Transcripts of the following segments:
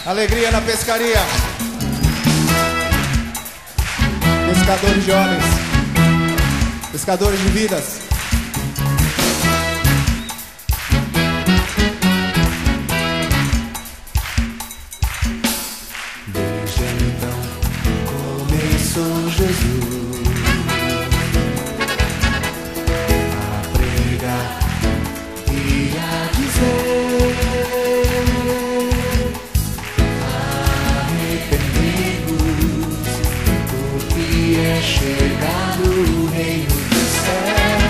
Alegria na pescaria. Pescadores de homens, pescadores de vidas. Desde então começou Jesus a pregar e a dizer: arrependei-vos, porque é chegado o reino dos céus.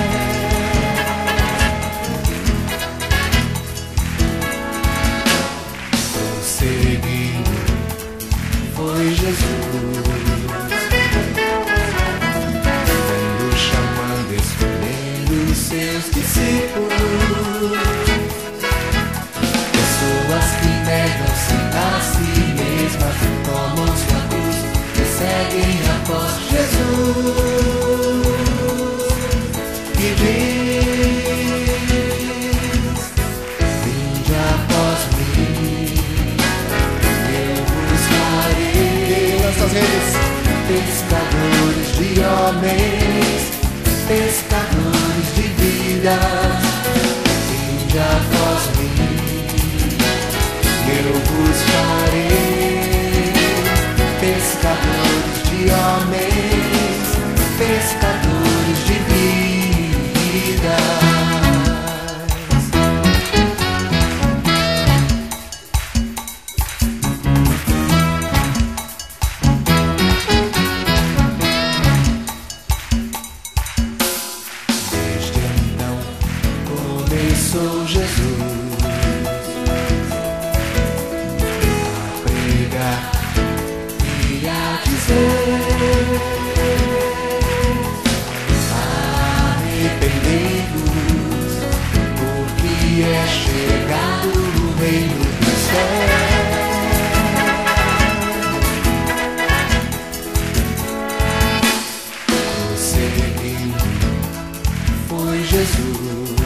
Prosseguindo foi Jesus, vendo, chamando, escolhendo os seus discípulos, pessoas que negam-se a si mesmas, tomam sua cruz e seguem após Jesus, que diz: vinde após mim, eu vos farei Lança as redes. pescadores de homens, pescadores de vidas. Vinde após mim, eu vos farei pescadores de homens, pescadores de vidas. Desde então começou Jesus a pregar e a dizer: arrependei-vos, porque é chegado o reino dos céus. Prosseguindo foi Jesus,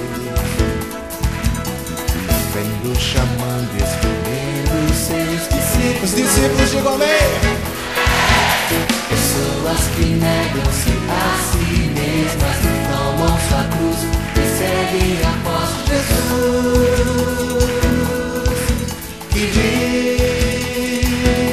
vendo, chamando, escolhendo os seus discípulos. Os discípulos digam amém. Pessoas que negam-se a si mesmas, tomam sua cruz e seguem após Jesus, que diz: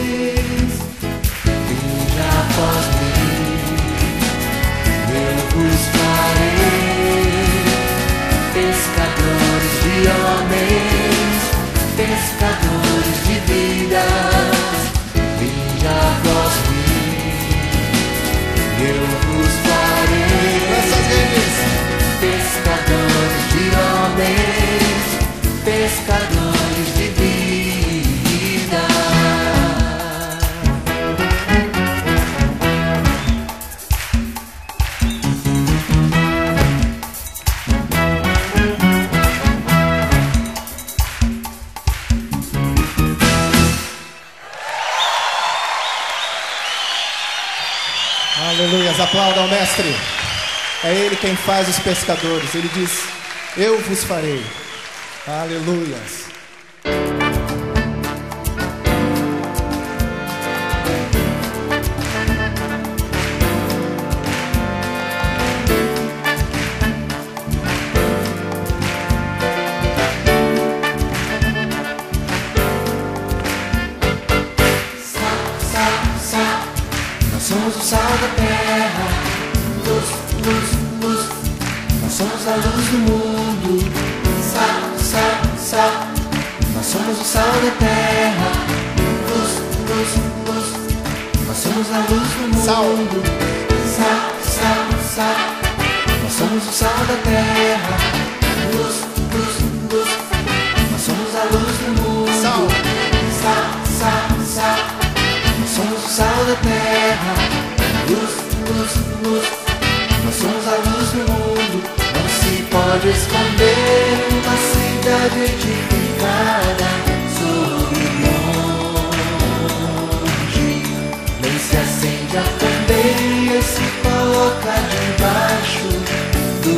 vinde após mim, eu vos farei pescadores de homens, pescadores de vidas. Vinde após mim, eu vos farei Lança as redes. pescadores de homens, pescadores de vida. Aleluia, aplaudam ao mestre. É ele quem faz os pescadores. Ele diz: eu vos farei. Aleluias. Nós somos o sal da terra, luz, luz, luz. Nós somos a luz do mundo. Sal, sal, sal. Nós somos o sal da terra, luz, luz, luz. Nós somos a luz do mundo. Sal. Sal, sal, sal. Nós somos o sal da terra, luz, luz, luz. Nós somos a luz do mundo. Sal. Sal, sal, sal. Nós somos o sal da terra, luz, luz, luz. Nós somos a luz do mundo. Não se pode esconder uma cidade edificada sobre um monte. Nem se acende a candeia e se coloca debaixo do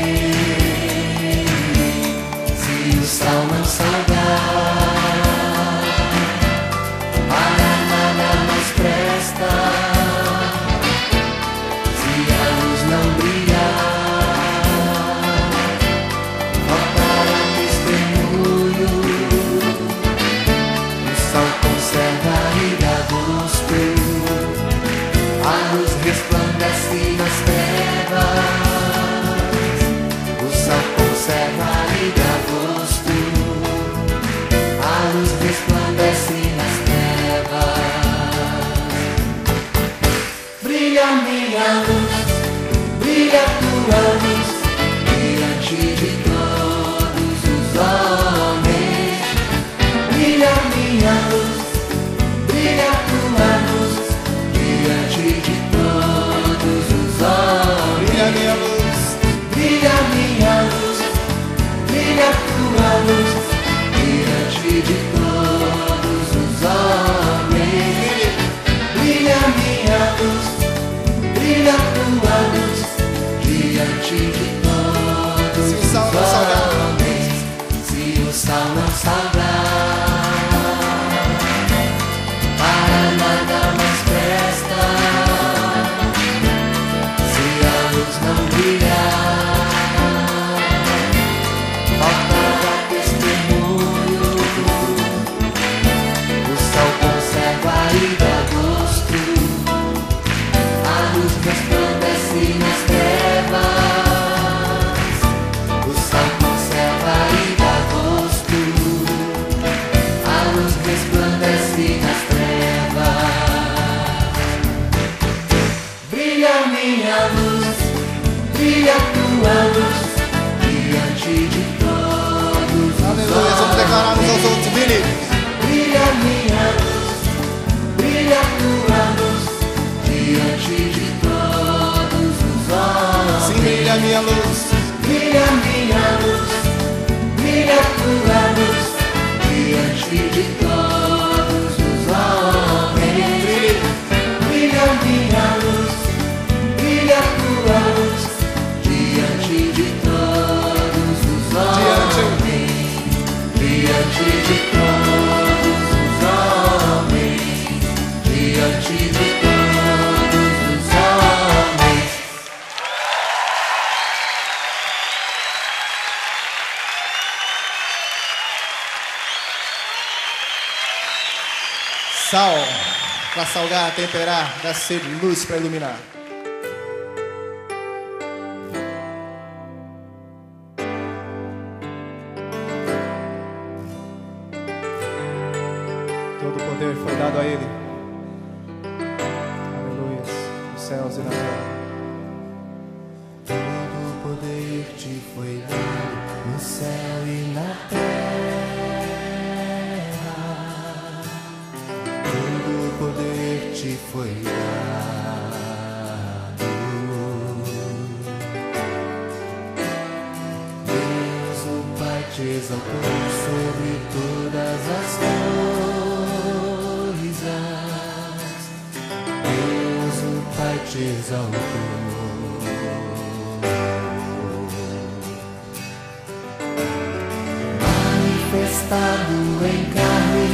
alqueire. Se o sal não salgar, minha luz, brilha tua luz diante de todos os homens. Brilha minha luz, brilha tua luz diante de todos os homens. Brilha minha luz, brilha minha luz, brilha tua luz diante de todos os homens. Brilha minha luz, brilha tua luz diante de todos os homens. Se o sal não salgar, para nada mais presta. Se a luz não brilhar, falta dar testemunho. O sol conserva e dá gosto, a luz resplandece nas trevas. O sol conserva e dá gosto, a luz resplandece nas trevas. Brilha minha luz, brilha tua luz diante de todos os aleluia. Vamos declarar uns aos outros, Billy. brilha minha luz, brilha tua luz diante de todos os homens. Sim, brilha minha luz, Brilha minha luz, brilha tua luz diante de todos os homens. Brilha minha luz, brilha tua luz diante de todos os homens. Diante de todos os homens. Diante de todos os homens. sal para salgar, temperar, dar sede, luz para iluminar. Todo o poder foi dado a Ele. Aleluia. Nos céus e na terra. Todo o poder te foi dado no céu e na terra. Todo o poder te foi dado. Deus o Pai te exaltou sobre todas as coisas. Deus o Pai te exaltou. Manifestado em carne,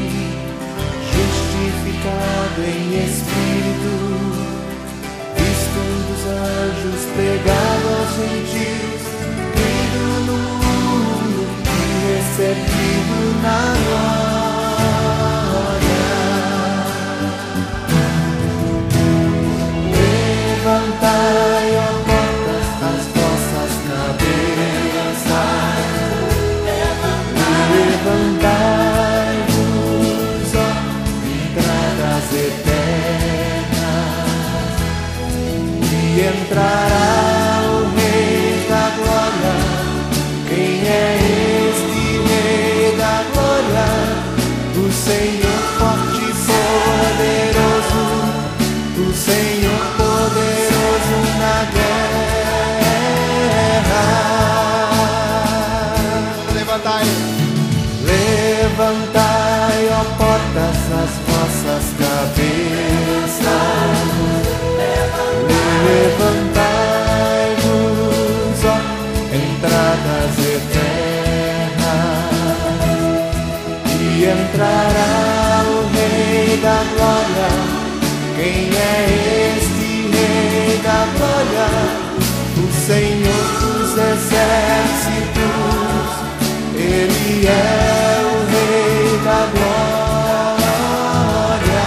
justificado em espírito, visto dos anjos, pregado aos gentios, crido no mundo e recebido na glória. Levantai, ó portas, as vossas cabeças. Levantai-vos, ó entradas eternas, e entrará o Rei da Glória. Quem é este Rei da Glória? O Senhor forte e poderoso, o Senhor poderoso na guerra. Levantai. Levantai, ó portas, as vossas cabeças. Levantai-vos, ó entradas eternas, e entrará o Rei da Glória. Quem é este Rei da Glória? O Senhor dos exércitos. Ele é o Rei da Glória.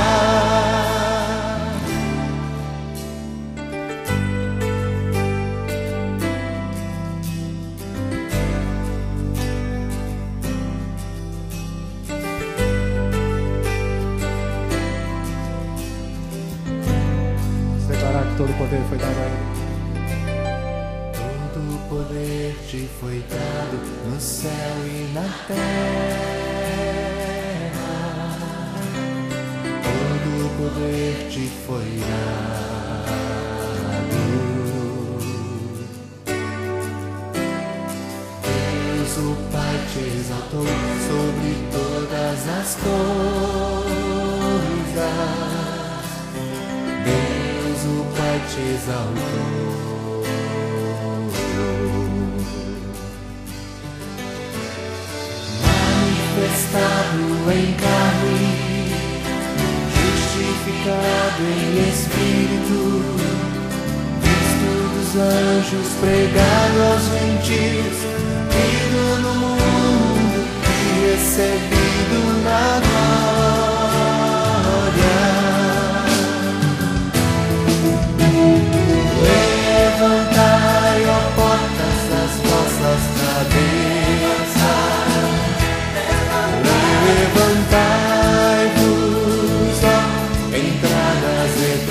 Vamos declarar aqui. todo o poder foi dado a Ele. Todo o poder te foi dado no céu e na terra. Todo o poder te foi dado. Deus o Pai te exaltou sobre todas as coisas. Deus o Pai te exaltou. Manifestado em carne, justificado em espírito, visto dos anjos, pregado aos gentios, vindo no mundo e recebido na glória. Levantai, ó portas, as vossas cabeças. Levantai-vos, ó entradas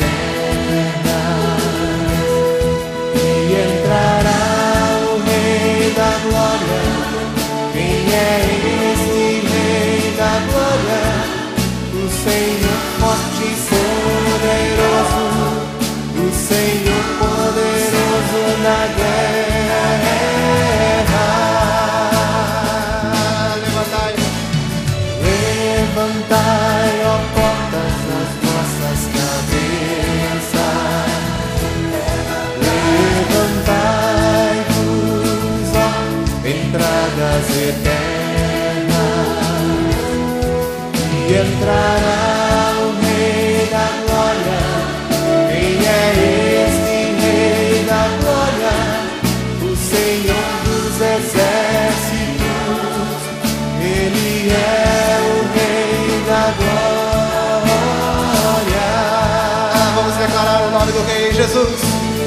eternas, e entrará o Rei da Glória. Quem é este Rei da Glória? O Senhor forte e poderoso, o Senhor poderoso na guerra. Levantai, ó portas, as vossas cabeças. Levantai-vos, ó entradas eternas, e entrará o Rei da Glória. Quem é este Rei da Glória? O Senhor dos exércitos. Ele é o Rei da Glória. Vamos declarar o nome do Rei Jesus.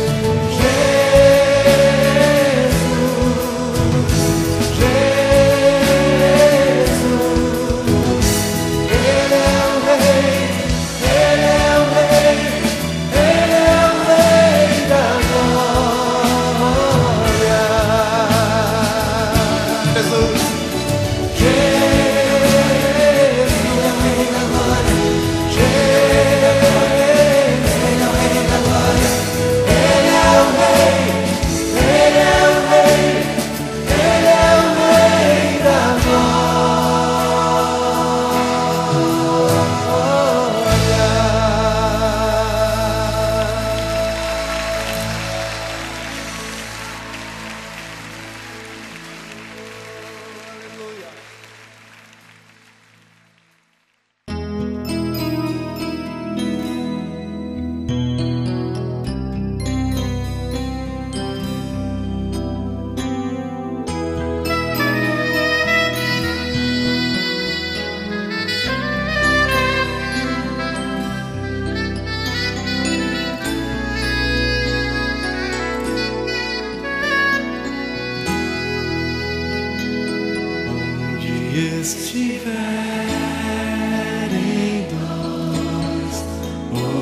estiverem dois ou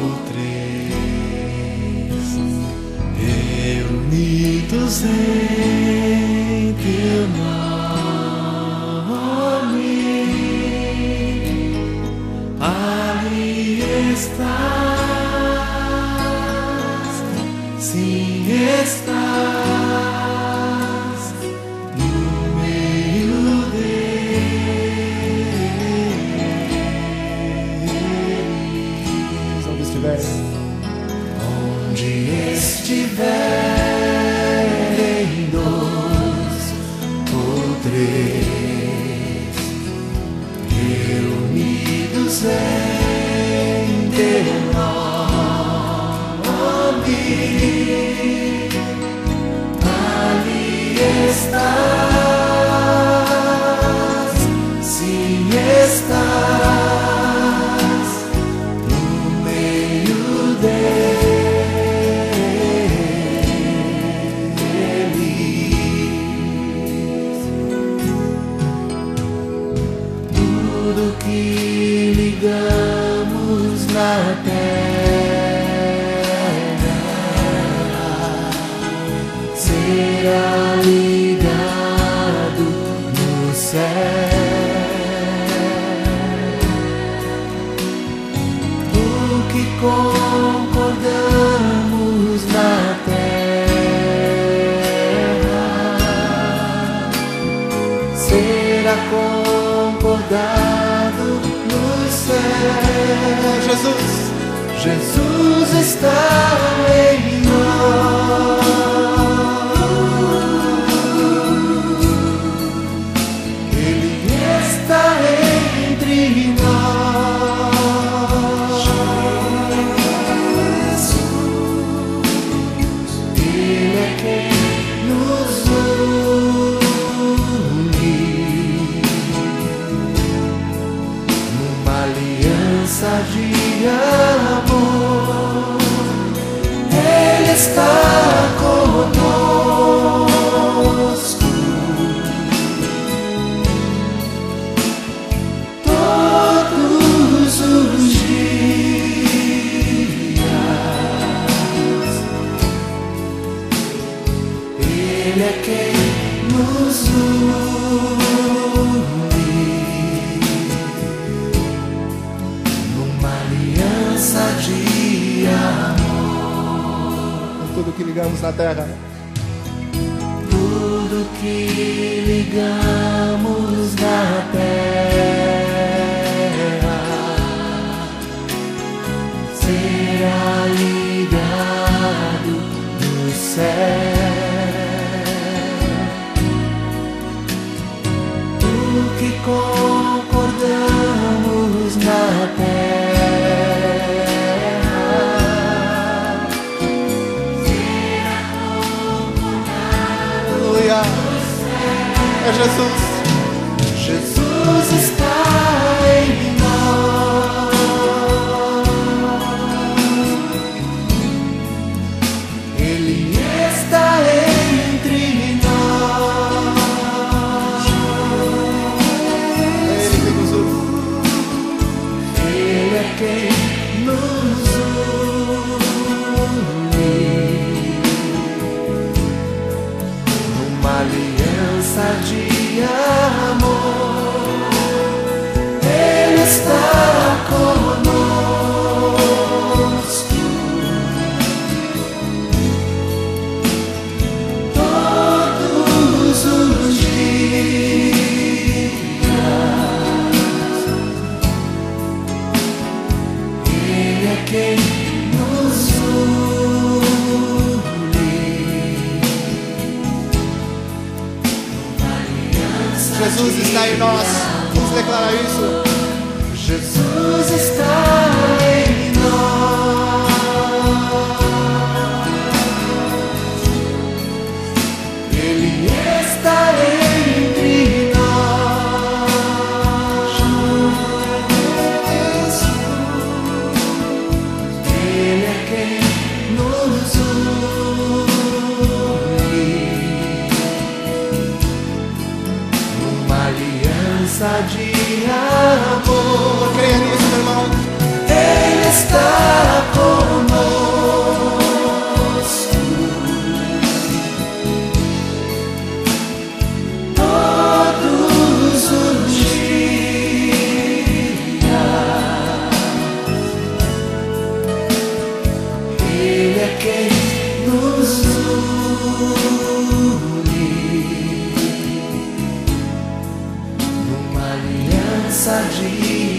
três reunidos em teu nome, ali estás, sim estás no meio deles. Onde estiverem dois ou três reunidos em teu nome, ali estás, sim estás no meio deles. Tudo que ligamos na terra que concordamos na terra será concordado no céu. Jesus, Jesus está em nós. Ele está entre nós. Jesus, Ele é quem nos une numa aliança de amor. Ele está conosco todos os dias. Ele é quem nos une numa aliança de amor. tudo que ligamos na terra, Tudo que ligamos na terra será ligado no céu. Tudo que concordamos na terra será concordado. aleluia, é Jesus. Jesus está em nós. Ele está entre nós. É Ele que nos une. Ele é quem nos une numa aliança de amor. Ele está conosco todos os dias. Ele é quem nos une numa aliança. Jesus está em nós. Vamos declarar isso. Jesus está em nós. Ele está entre nós. Ele é quem nos une numa aliança de amor. Creia nisso, meu irmão. Ele está conosco todos os dias. Ele é quem nos une numa aliança de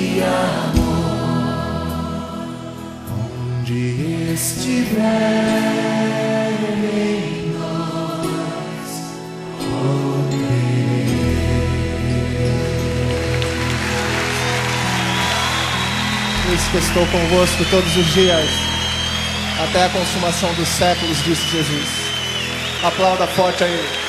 amor. Onde estiver em nós, Eis que estou convosco todos os dias, até a consumação dos séculos, disse Jesus. Aplauda forte a Ele.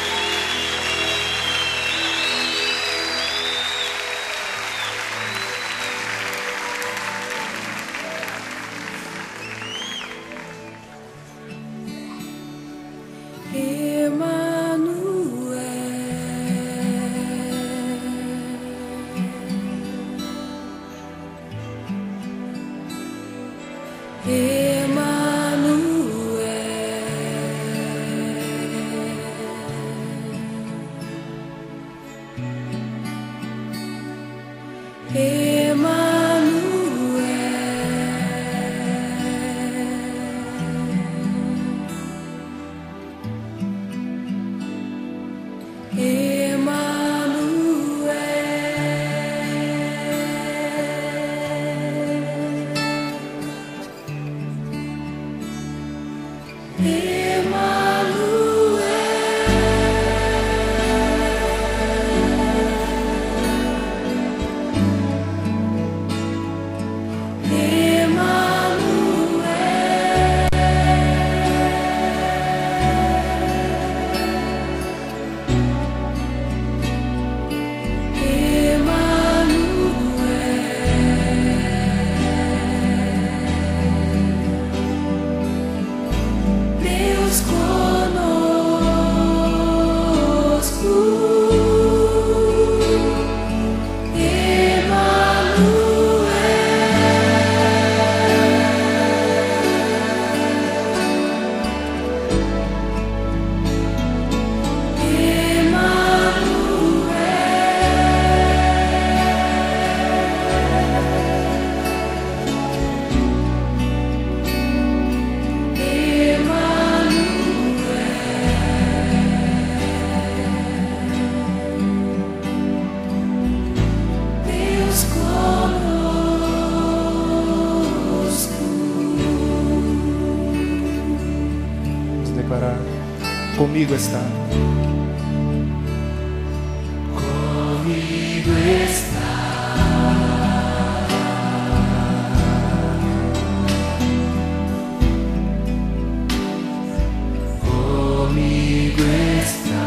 Comigo está. Comigo está. Comigo está.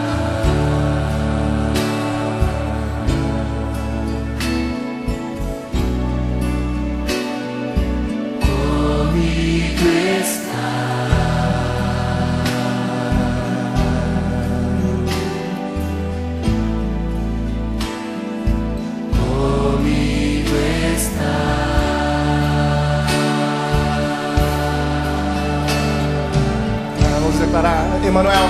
Comigo está. Comigo está. Vamos declarar, Emmanuel.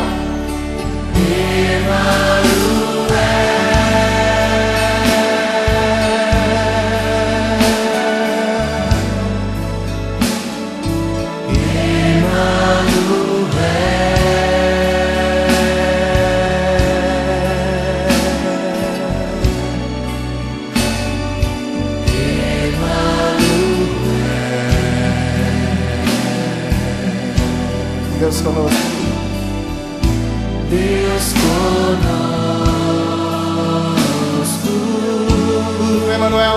Deus conosco. Deus conosco. Emmanuel.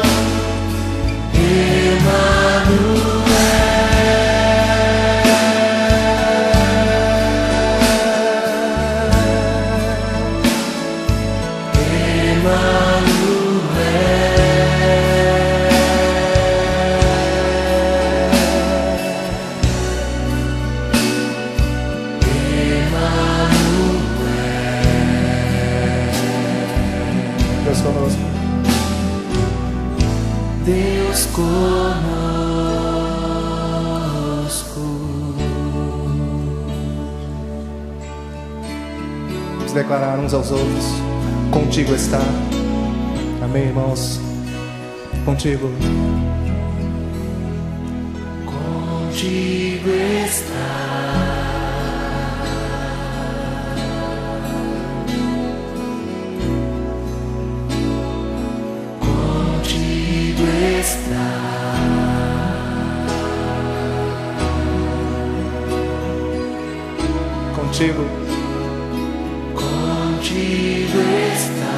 Deus conosco. Deus conosco. Vamos declarar uns aos outros. Contigo está. Amém, irmãos? Contigo. Contigo está. Contigo está. Contigo. Contigo está.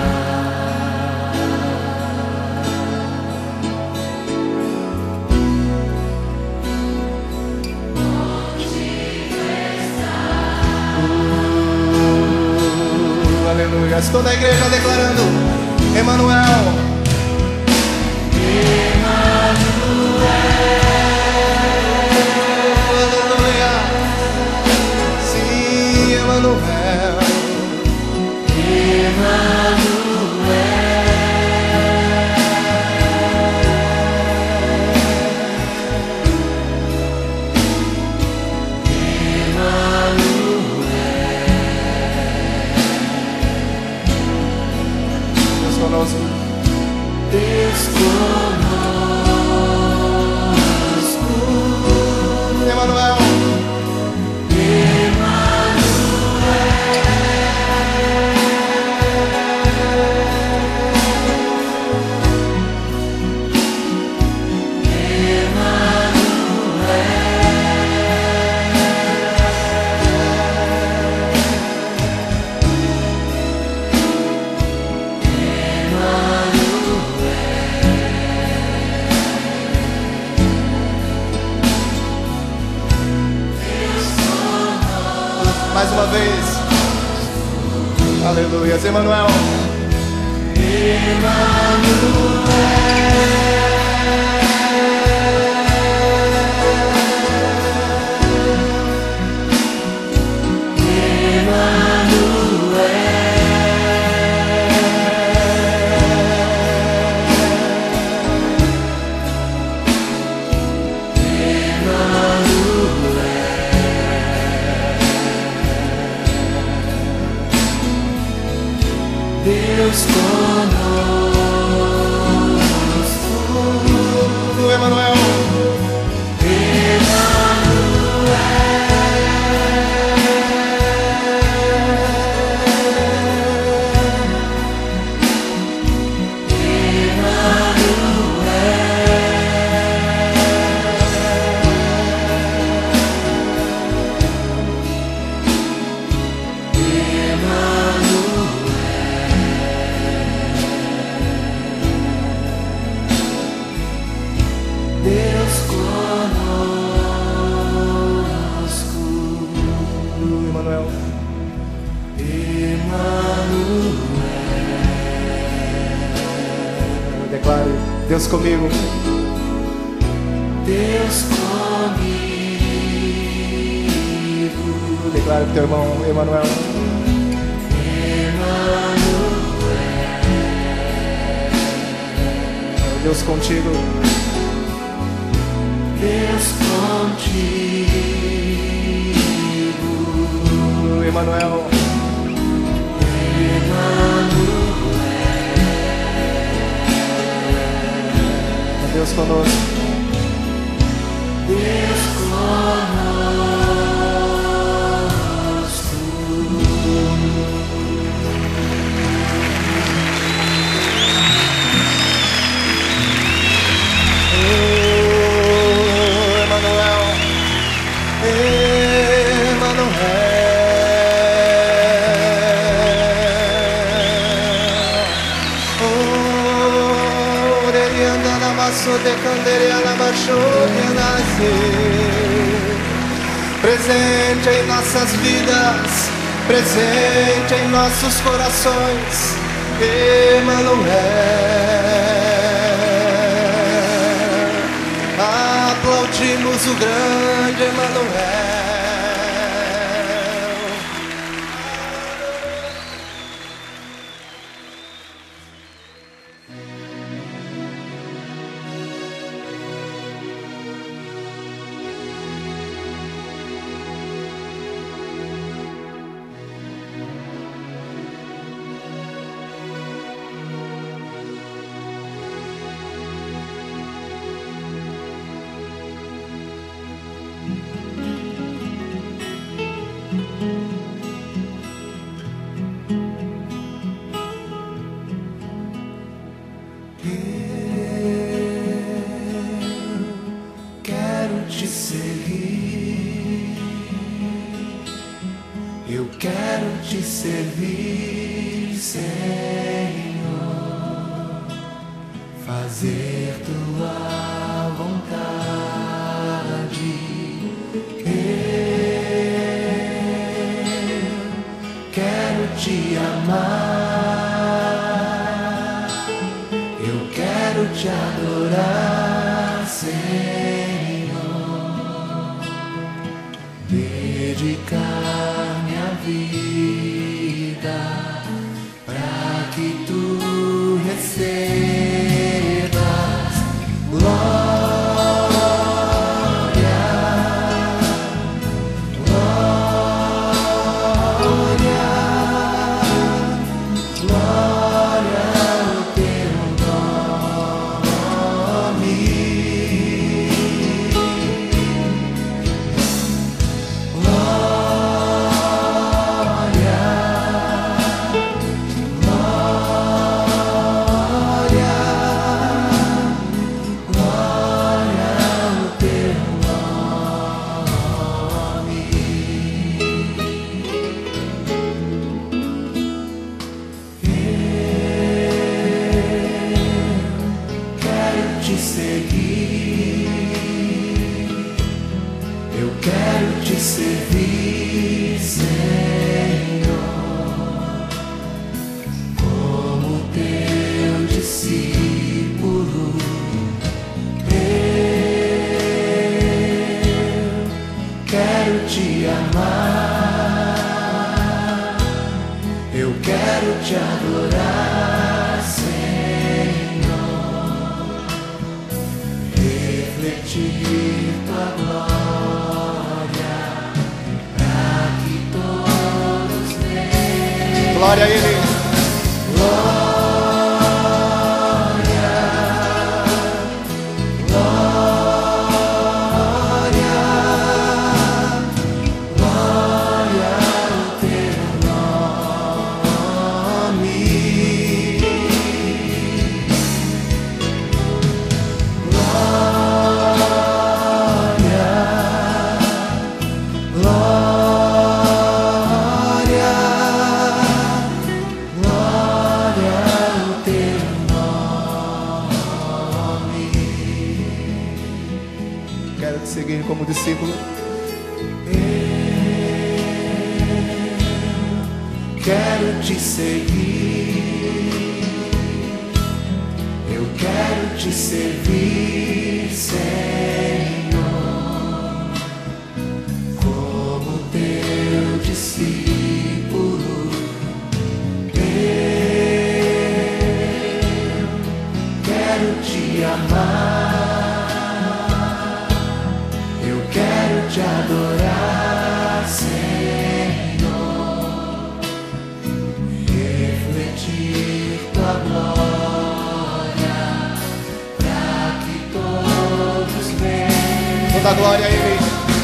Aleluia. Toda a igreja declarando. Emmanuel. Aleluia. Sim, Emmanuel. Deus conosco. Deus conosco. Emmanuel. Mais uma vez. Aleluia. Emmanuel. Deus conosco. Emmanuel. Deus comigo. Deus comigo. Declara pro teu irmão, Emanuel. Deus contigo. Deus contigo. Emanuel. Deus conosco. Deus conosco. Emanuel. Presente em nossas vidas, presente em nossos corações, Emanuel. Aplaudimos o grande Emanuel. Eu quero te servir, Senhor, fazer tua vontade. Eu quero te amar, eu quero te adorar, Senhor, dedicar minha vida para que tu recebas glória, glória, glória ao teu nome. Eu quero te servir, Senhor, como teu discípulo. Eu quero te amar, eu quero te adorar, Senhor, refletir tua glória, para que todos vejam. Glória a Ele. Glória, glória, glória ao teu nome. Quero te seguir como discípulo. Quero te seguir, eu quero quero te servir, Senhor, como teu discípulo. Eu quero te amar, eu quero te adorar, Senhor, refletir tua glória, pra que todos vejam. Toda glória a Ele.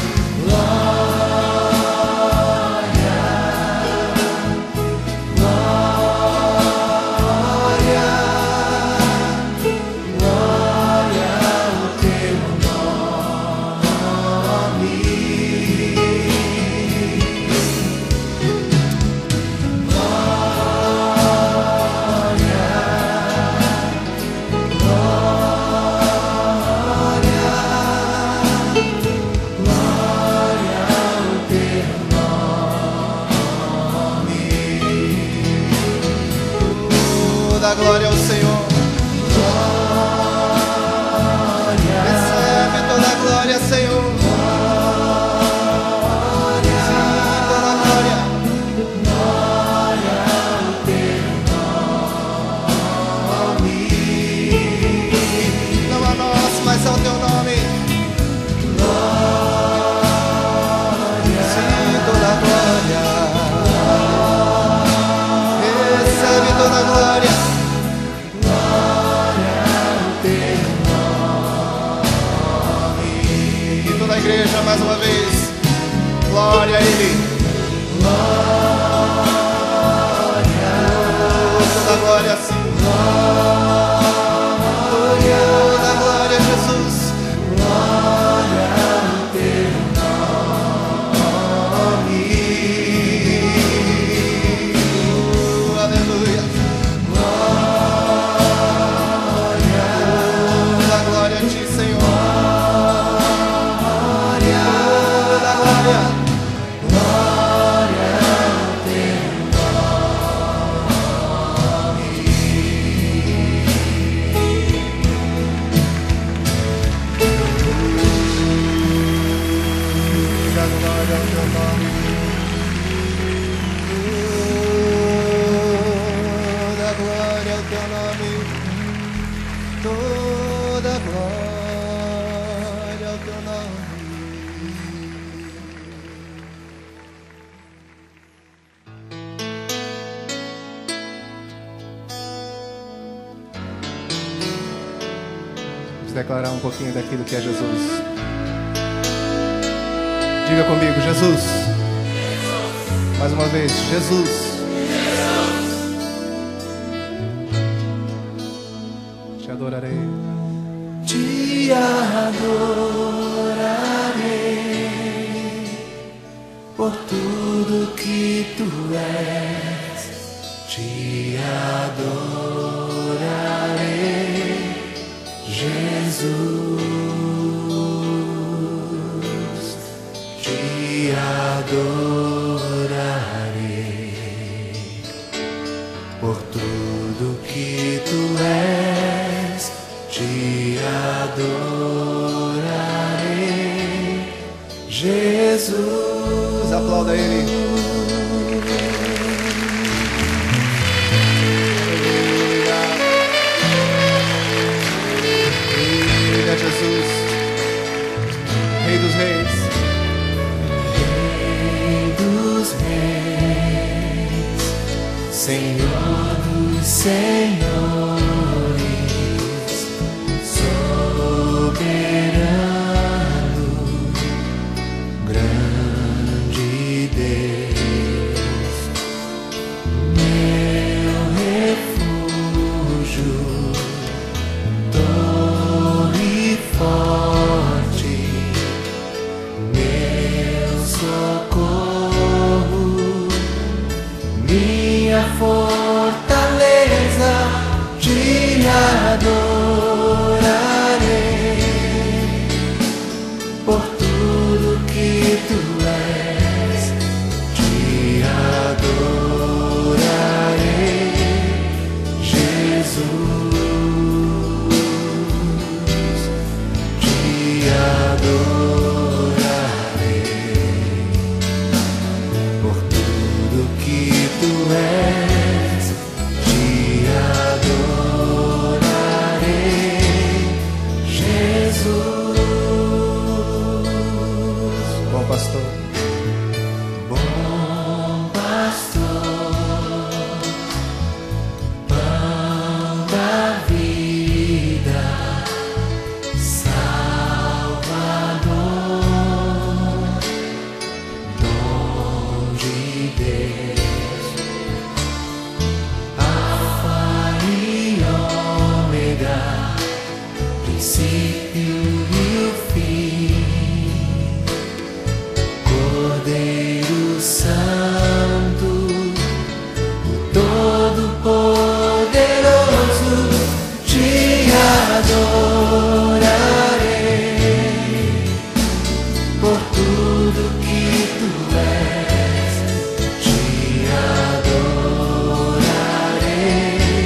Toda glória ao Senhor. Recebe toda glória, Senhor. Mas ao teu nome, sim, toda glória, recebe toda glória, ao teu nome. E toda a igreja mais uma vez, glória a Ele, toda glória, sim, toda glória, Jesus. Glória ao teu nome. Aleluia. Glória. Glória a ti, Senhor. Glória. Glória. Glória ao teu nome. Glória ao teu nome. Toda glória ao teu nome. Toda glória ao teu nome. Vamos declarar um pouquinho daquilo que é Jesus. Diga comigo, Jesus. Mais uma vez, Jesus. Te adorarei. Te adorarei por tudo que tu és. Te adorarei, Jesus. Te adorarei por tudo que tu és. Te adorarei, Jesus. Aplauda Ele. Ele é Jesus, Rei dos Reis. Senhor dos senhores, soberano, grande Deus, meu refúgio, torre forte, meu socorro, minha fortaleza. pastor. Bom pastor, pão da vida, Salvador, dom de Deus, Alfa e Ômega, princípio e o fim, Cordeiro Santo, o Todo-Poderoso, te adorarei por tudo que tu és, te adorarei,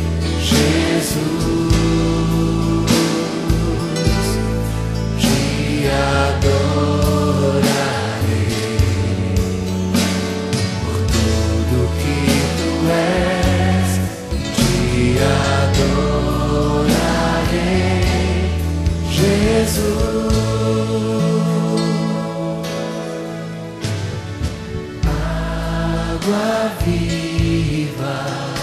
Jesus, te adorarei por tudo que tu és, te adorarei, Jesus. Água viva,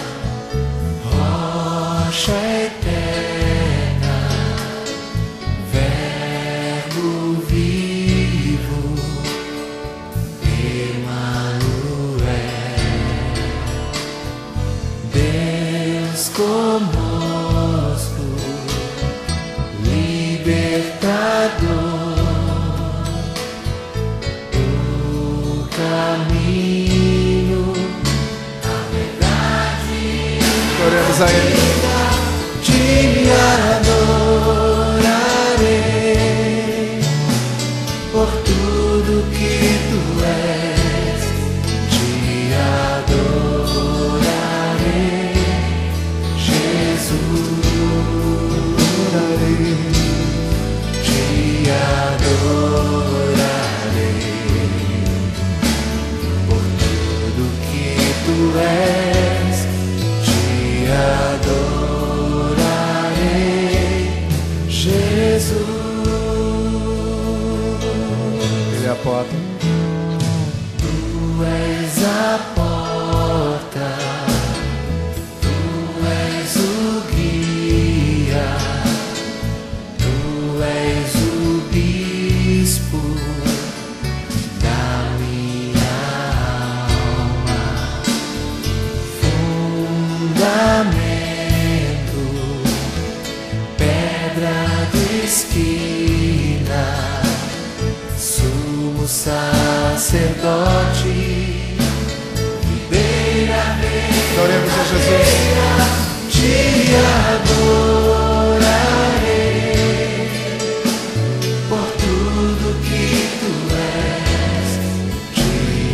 rocha eterna, Verbo vivo, Emanuel, Deus conosco, libertador, o caminho, a verdade, Oremos a Ele. te adorarei por tudo que tu és, te adorarei, Jesus, te adorarei por tudo que tu és, te adorarei, Jesus. Ele é a porta. Tu és a porta, tu és o guia, tu és o bispo da minha alma, fundamento, pedra de esquina, sumo sacerdote, videira Oremos a Jesus. verdadeira, te adorarei por tudo que tu és, te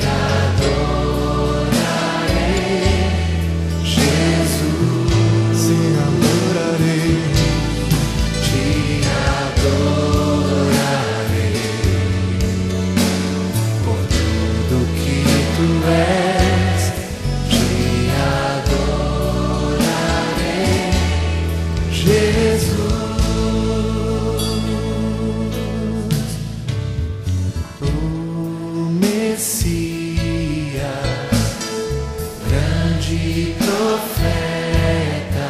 adorarei, Jesus, Sim, adorarei. te adorarei por tudo que tu és, te adorarei, Jesus, o Messias, grande profeta,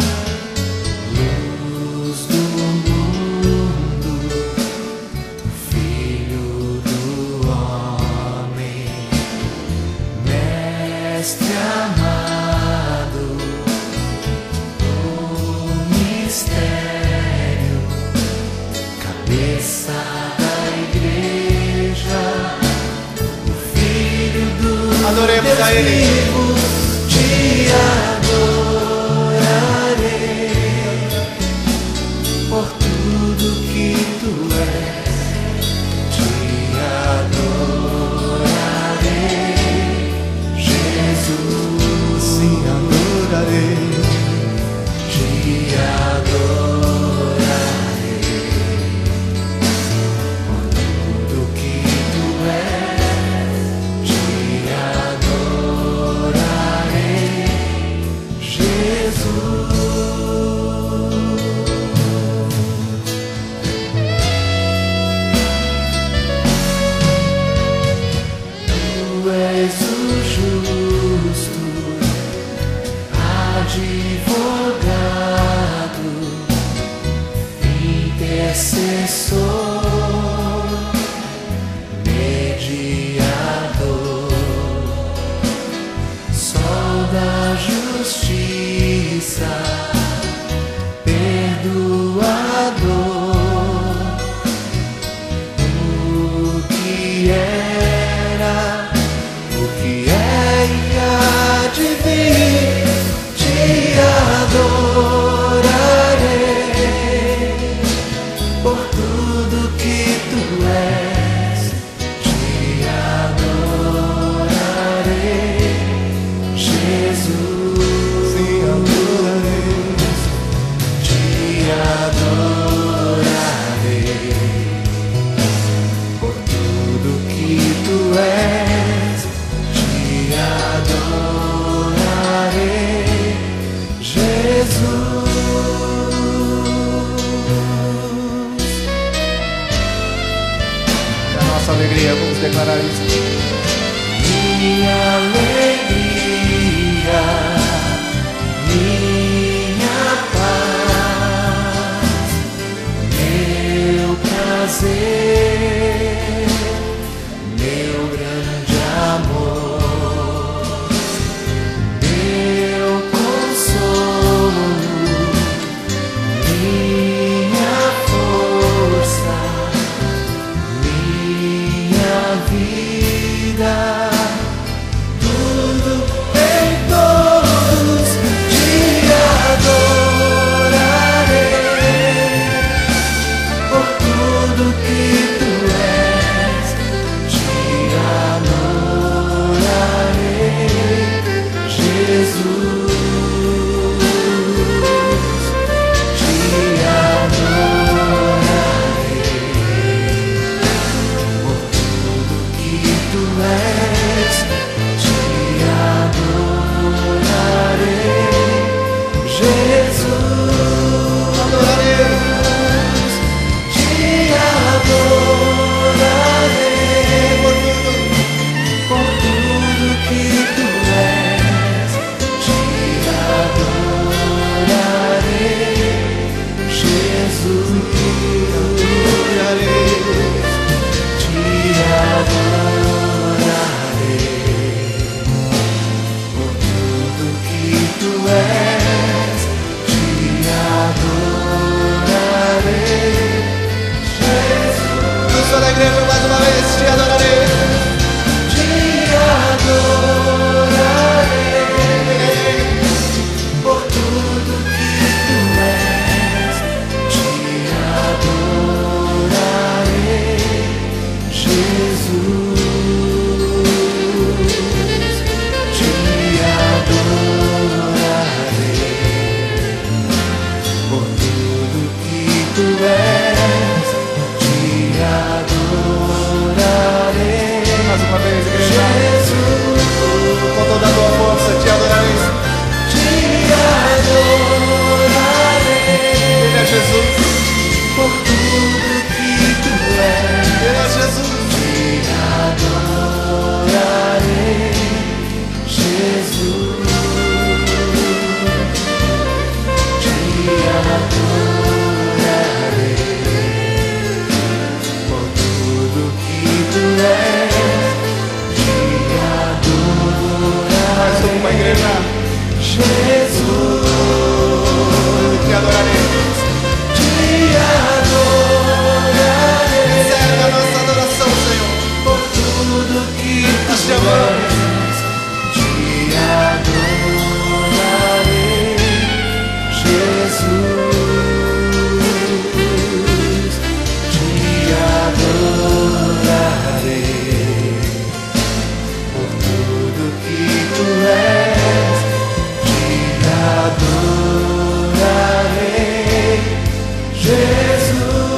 luz do mundo, Filho do homem, Mestre amado, o mistério, cabeça da igreja, o Filho do Adoremos a Ele. vivo, te adorarei por tudo que tu és, te adorarei, Jesus, Sim, adorarei. te adorarei por tudo que tu és, te adorarei, nossa alegria. Vamos declarar isso. Minha alegria, minha paz, meu prazer, meu grande amor, meu consolo, minha força, minha vida. Tudo em todos te adorarei, por tudo que tu és, te adorarei, Jesus, te adorarei, por tudo que tu és. Jesus, adorarei, te adorarei, por tudo que tu és, te adorarei, Jesus, te adorarei, por tudo que tu és, te adorarei, Jesus. Eu sou da igreja mais uma vez, te adorarei. Te adorarei, por tudo que tu és, te adorarei, Jesus, te adorarei, por tudo que tu és, te adorarei. Mais uma vez, igreja. Jesus, Com toda a tua força, te adorarei. te adorarei, Ele é Jesus. por tudo que tu és, Ele é Jesus. te adorarei, Jesus, te adorarei, por tudo que tu és, te adorarei. Mais uma igreja. Jesus, Te adorarei. te adorarei, Recebe a nossa adoração, Senhor. por tudo que Nós tu te amamos. és, te adorarei, Jesus, te adorarei, por tudo que tu és, te adorarei, Jesus.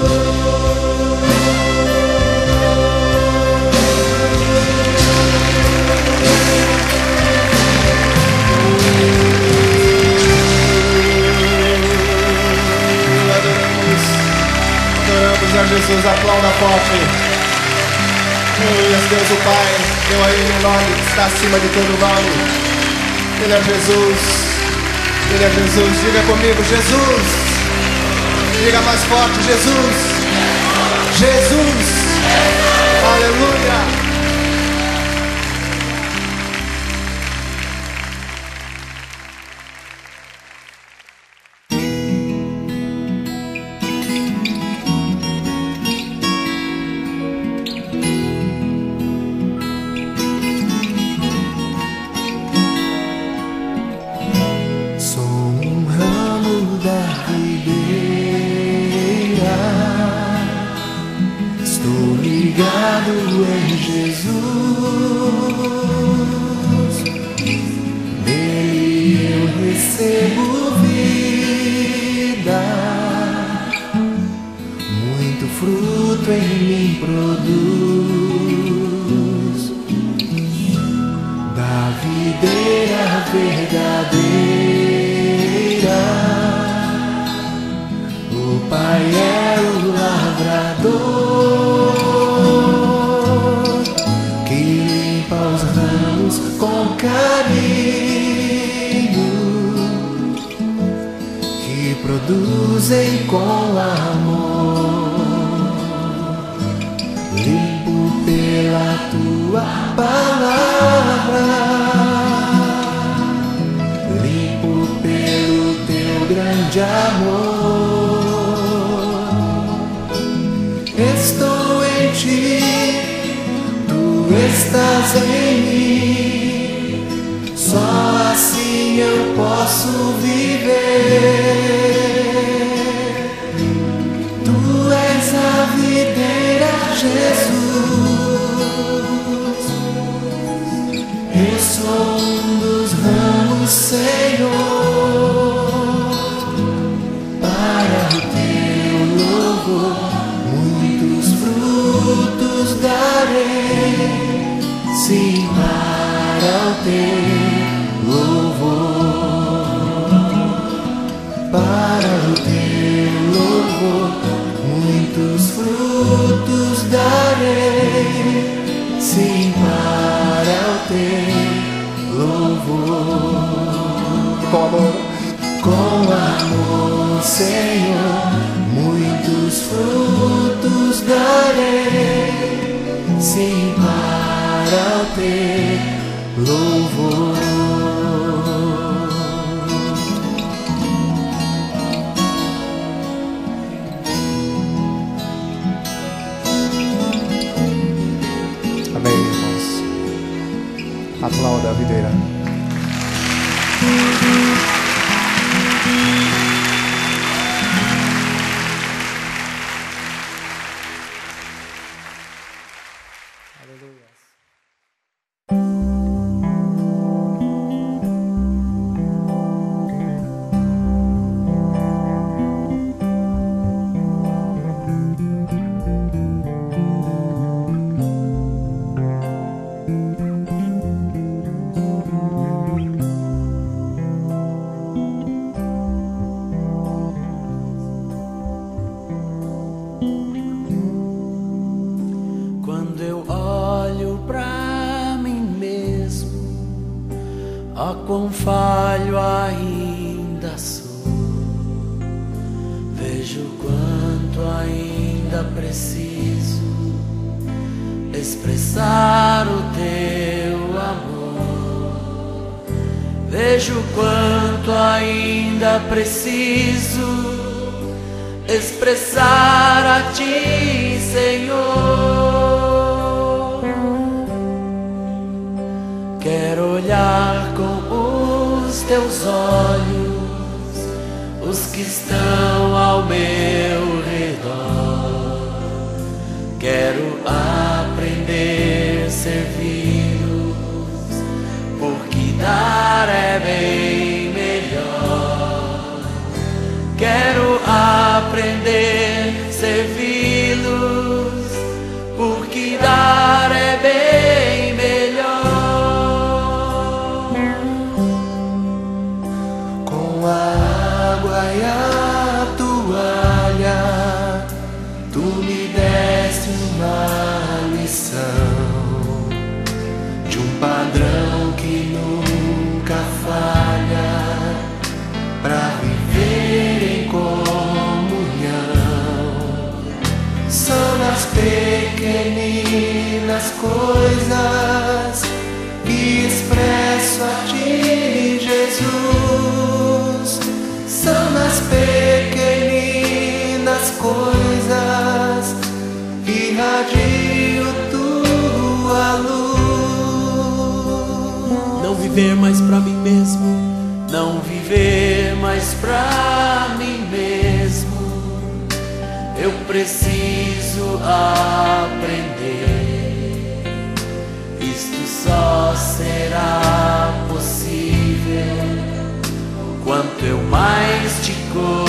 Adoramos a Jesus, aplauda forte. Aleluia, Deus o Pai, deu a Ele um nome que está acima de todo nome. Ele é Jesus, Ele é Jesus. Diga comigo, Jesus. Diga mais forte, Jesus. Jesus. Aleluia. fruto em mim produz, da videira verdadeira. O Pai é o lavrador, tua palavra, limpo pelo teu grande amor. Estou em ti, tu estás em mim, só assim eu posso viver. Tu és a videira, Jesus, eu sou um dos ramos, Senhor. Para o teu louvor muitos frutos darei, sim, para o teu louvor. Para o teu louvor muitos frutos darei, sim, para o teu louvor. Com amor, Senhor, muitos frutos darei, sim, para o teu louvor. Amém, irmãos. Aplauda a videira. Aleluia. Quando eu olho pra mim mesmo, ó quão falho ainda sou. Vejo quanto ainda preciso expressar o teu amor. Vejo quanto ainda preciso expressar a ti, Senhor. Quero olhar com os teus olhos os que estão ao meu redor. Quero aprender a servi-los, porque dar é bem melhor. Quero aprender a servi-los, porque dar é bem melhor. Com a água e a toalha, tu me deste uma lição de um padrão que nunca falha, pra viver em comunhão. São as pequeninas coisas que expresso a ti, Jesus. São as pequeninas coisas que irradio tua luz. Não viver mais pra mim mesmo, não viver mais pra mim mesmo. Eu preciso aprender. Isto só será possível quanto eu mais te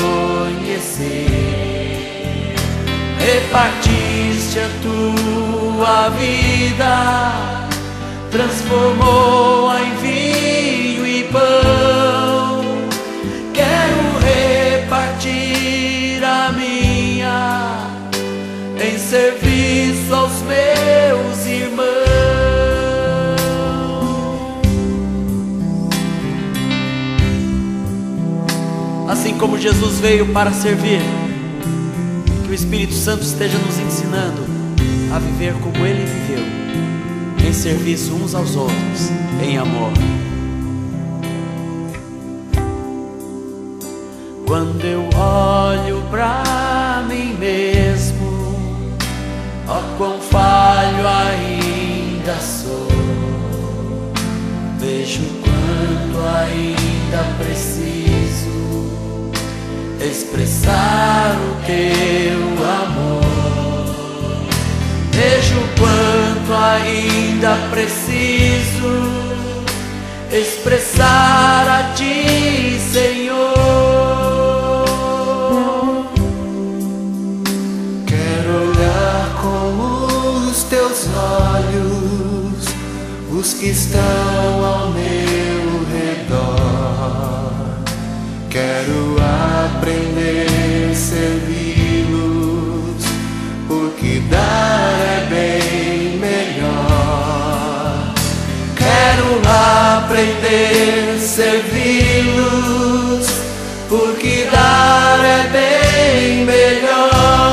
conhecer. Repartiste a tua vida, transformou em vinho e pão. Quero repartir a minha em serviço aos meus irmãos. Assim como Jesus veio para servir, que o Espírito Santo esteja nos ensinando a viver como Ele viveu, em serviço uns aos outros, em amor. Quando eu olho pra mim mesmo, ó quão falho ainda sou. Vejo quanto ainda preciso expressar o teu amor. Vejo quanto ainda preciso expressar a ti, Senhor. Quero olhar com os teus olhos os que estão ao meu redor. Quero aprender a servi-los, porque dar é bem melhor. Quero aprender a servi-los, porque dar é bem melhor.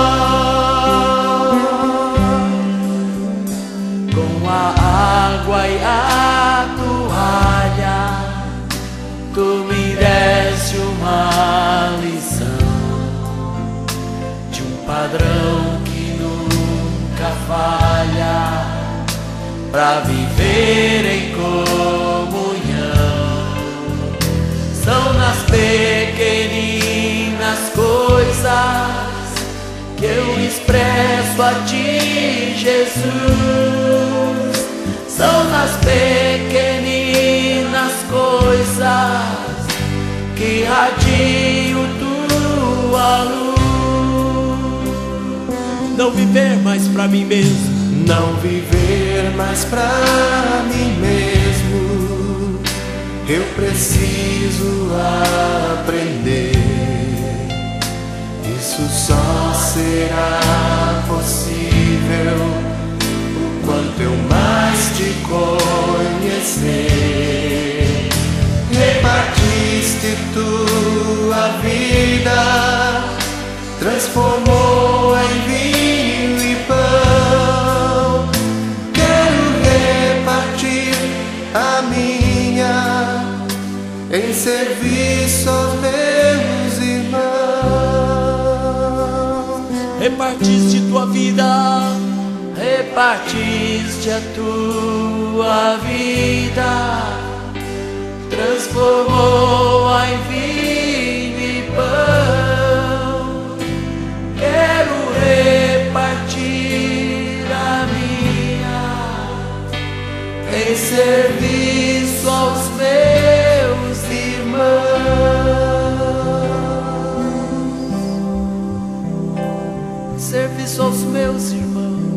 Com a água e a toalha, tu me deste uma lição de um padrão que nunca falha, pra viver em comunhão. São nas pequeninas coisas que eu expresso a ti, Jesus. São nas pequeninas coisas que irradio tua luz. Não viver mais pra mim mesmo, não viver mais pra mim mesmo. Eu preciso aprender. Isso só será possível quanto eu mais te conhecer. Repartiste tua vida, transformou em vinho e pão. Quero repartir a minha em serviço aos meus irmãos. repartiste tua vida, repartiste a tua vida, transformou-a em vinho e pão. Quero repartir a minha em serviço aos meus irmãos. Serviço aos meus irmãos.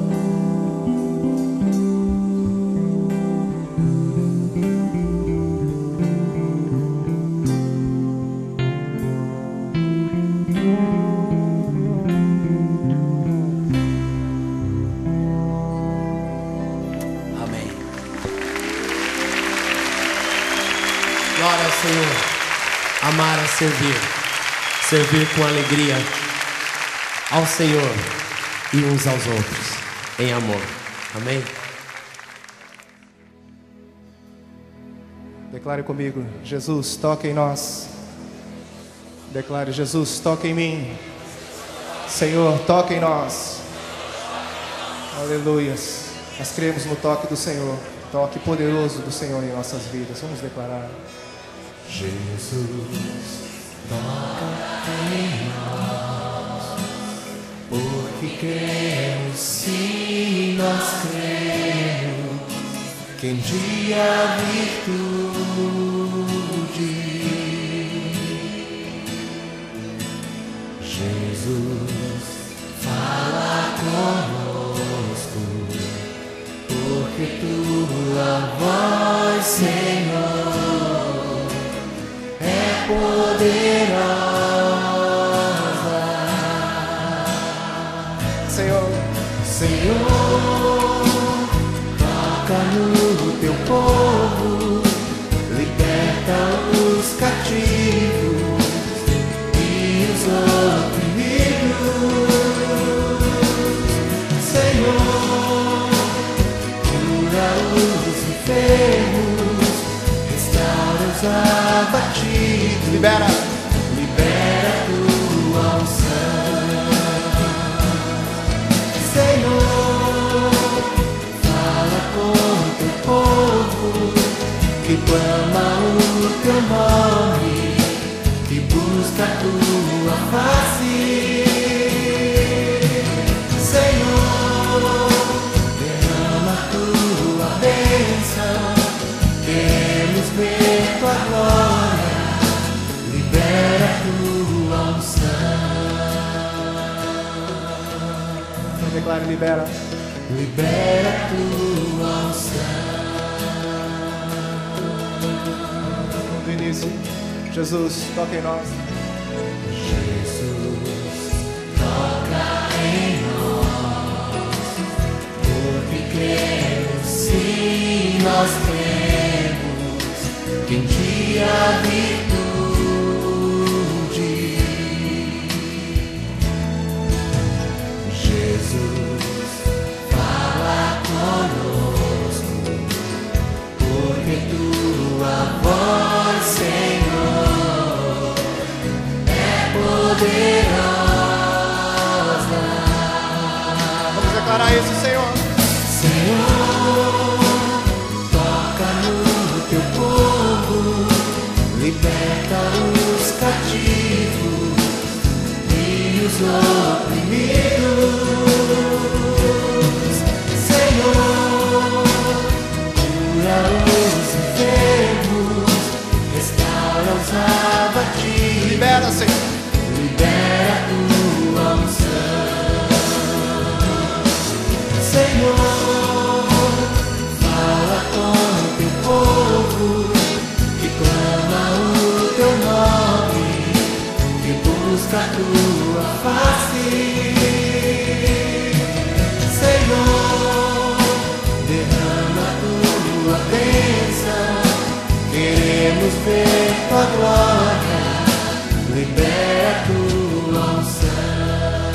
Glória ao Senhor. Amar a servir, servir com alegria ao Senhor e uns aos outros, em amor. Amém? Declare comigo: Jesus, toca em nós. Declare: Jesus, toca em mim. Senhor, toca em nós. Aleluias. Nós cremos no toque do Senhor, toque poderoso do Senhor em nossas vidas. Vamos declarar: Jesus, toca em nós, porque cremos, sim, nós cremos, que em dia a virtude. Jesus, fala conosco, porque tua voz, Senhor, é poderosa. Senhor, Senhor, toca no teu povo, liberta os cativos e os oprimidos. Senhor, cura teu nome, que busca a tua face. Senhor, derrama a tua bênção, queremos ver tua glória, libera a tua unção. Quem declara, libera. Libera a tua unção. Do início, Jesus, toca em nós. Jesus, toca em nós, porque cremos, sim, nós temos em ti a virtude. Jesus, fala conosco, porque tua voz, Senhor, é poderosa. Vamos declarar isso, Senhor. Senhor, toca no teu povo, liberta os cativos e os oprimidos. Senhor, cura os enfermos, restaura os abatidos. Libera, Senhor. Libera a tua unção. Senhor, fala com teu povo, que clama o teu nome, que busca a tua face. Senhor, derrama a tua bênção, queremos ver tua glória, libera a tua unção.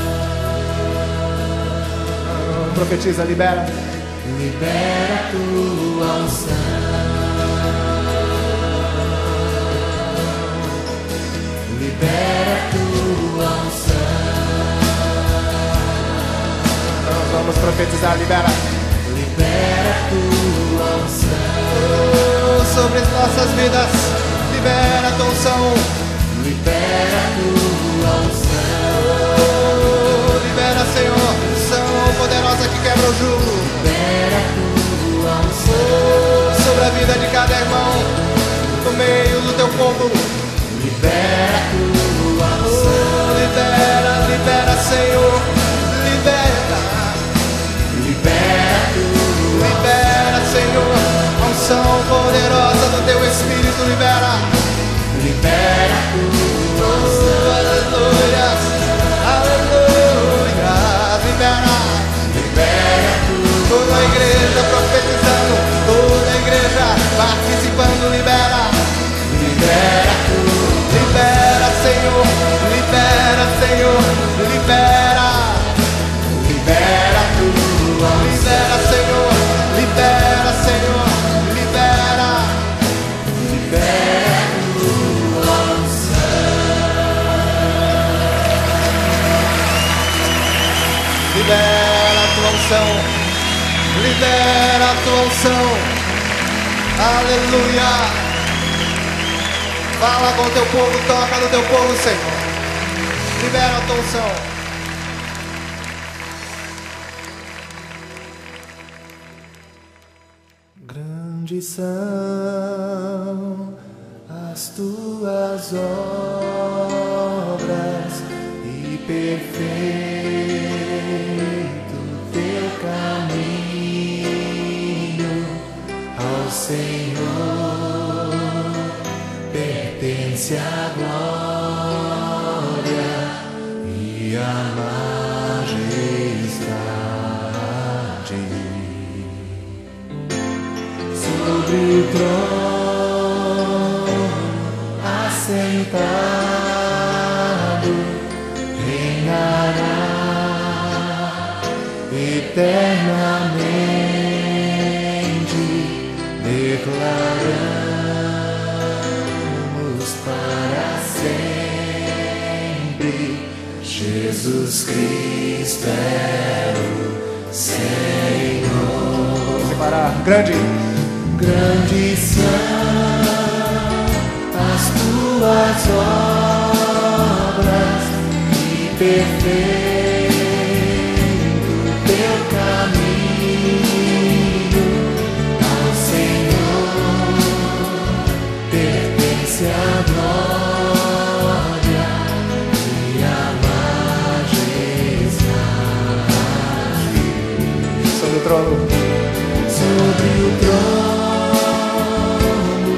Profetiza, libera. Libera a tua unção. Libera a tua unção. Nós vamos profetizar, libera. Libera a tua unção. Oh, sobre as nossas vidas, libera a tua unção. Libera a tua unção. Oh, libera, Senhor, unção poderosa que quebra o jugo. Libera a tua unção. Oh, sobre a vida de cada irmão, no meio do teu povo. Libera a tua unção. Oh, libera, libera, Senhor, libera. Libera a tua Libera, Senhor, a unção poderosa do teu Espírito, libera. Libera a tua unção. Oh, aleluia, aleluia, libera. Libera a tua Toda a igreja profetizando, toda a igreja participando, libera. Libera a tua. Libera, Senhor, libera, Senhor, libera. Libera a tua unção. Libera, Senhor, libera, Senhor, libera. Libera a tua unção. Libera a tua unção, libera a tua unção, aleluia. Fala com o teu povo, toca no teu povo, Senhor. Libera a tua unção. Grandes são as tuas obras e perfeito teu caminho. Ao Senhor pertence a glória e a majestade. Sobre o trono assentado reinará eternamente, declaramos para sempre: Jesus Cristo é o Senhor. Vamos separar. Grande. Grandes são as tuas obras e perfeito teu caminho. Ao Senhor pertence a glória e a majestade. Sobre o trono, sobre o trono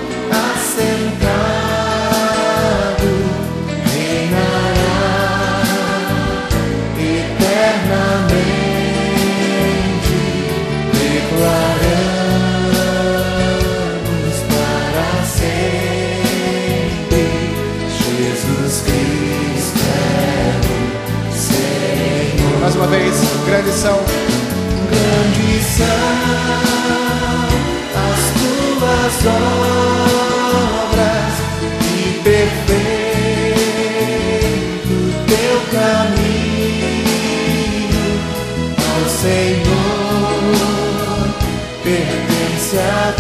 assentado, reinará eternamente. Declaramos para sempre: Jesus Cristo é o Senhor. mais uma vez, grandes são Grandes são as tuas obras e perfeito teu caminho. Ao Senhor pertence a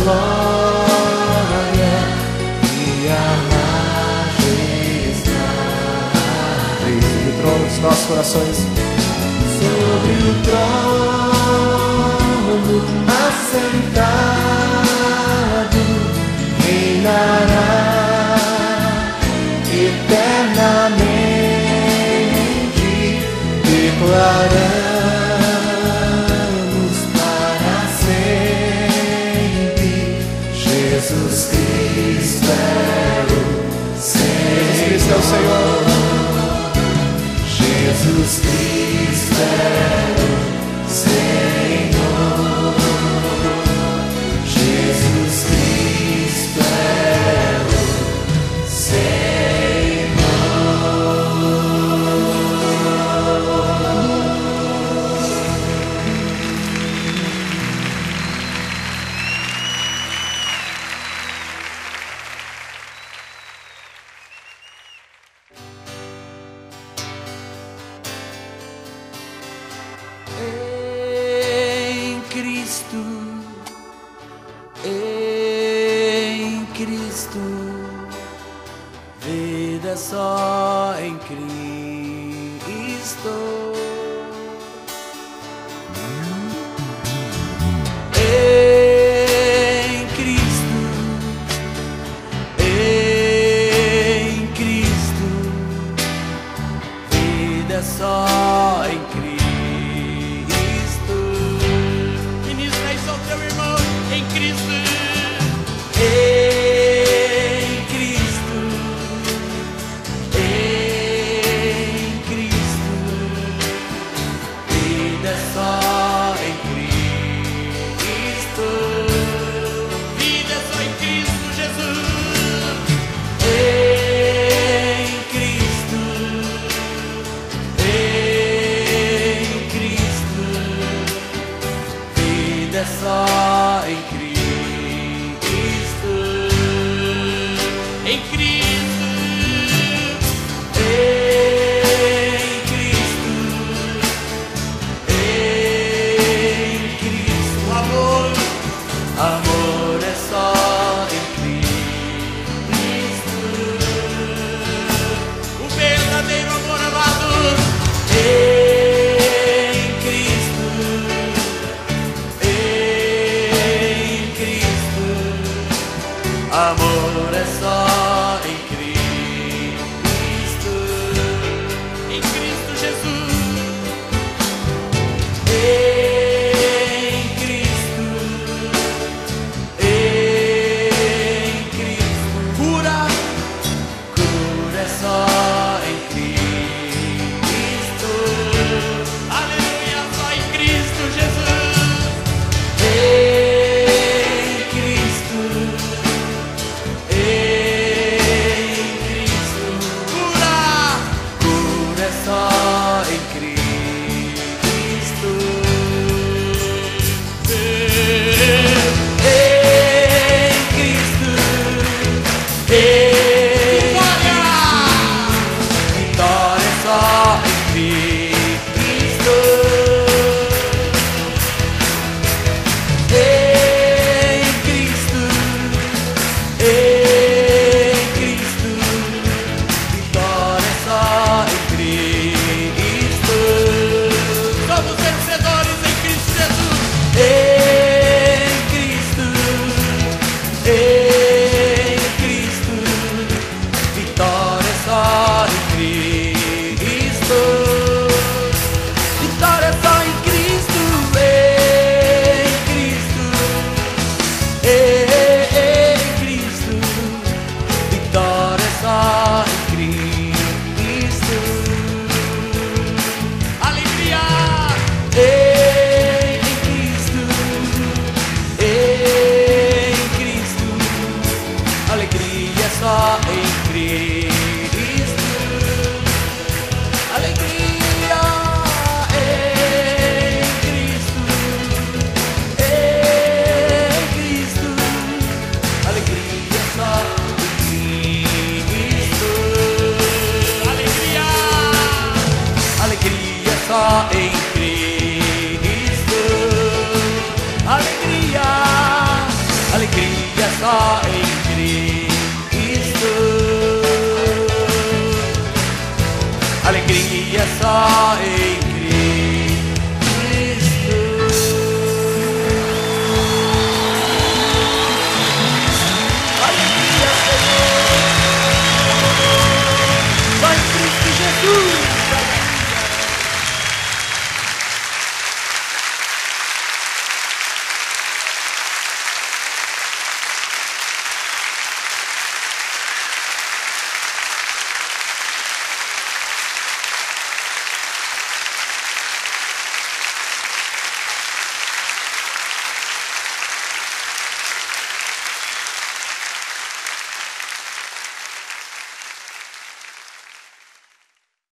glória e a majestade. sobre o trono dos nossos corações. Sobre o trono assentado, reinará eternamente. Declaramos para sempre: Jesus Cristo é o Jesus Cristo é o Senhor. Jesus Cristo é o Senhor. Jesus Cristo é o Em Cristo, vida só em Cristo. Em Cristo, vida só em Cristo. Ministra isso ao teu irmão. Em Cristo, em Cristo, em Cristo, vida só em Cristo, vida só em Cristo Jesus. Em Cristo, vida só em Cristo. Em Cristo, em Cristo, em Cristo, amor é só em Cristo, o verdadeiro amor amado. Em Cristo, amor é só